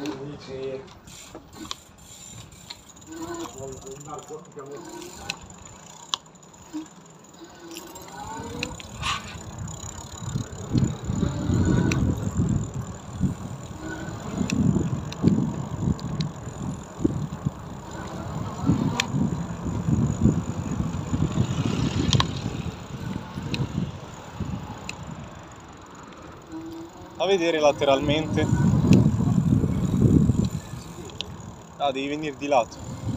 Dici... A vedere lateralmente. Ah, devi venire di lato.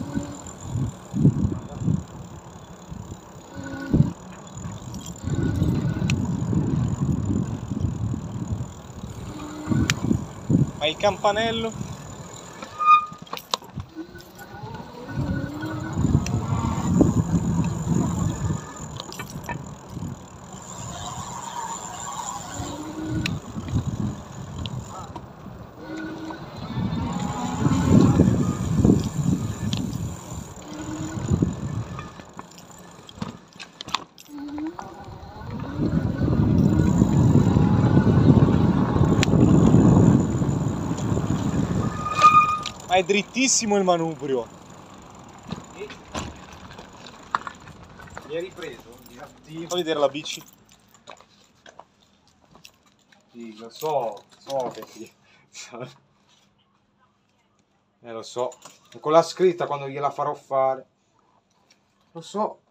Ma il campanello? Ma è drittissimo il manubrio. Mi hai ripreso? Fa vedere la bici. Sì, lo so che ti... lo so. Con la scritta quando gliela farò fare. Lo so.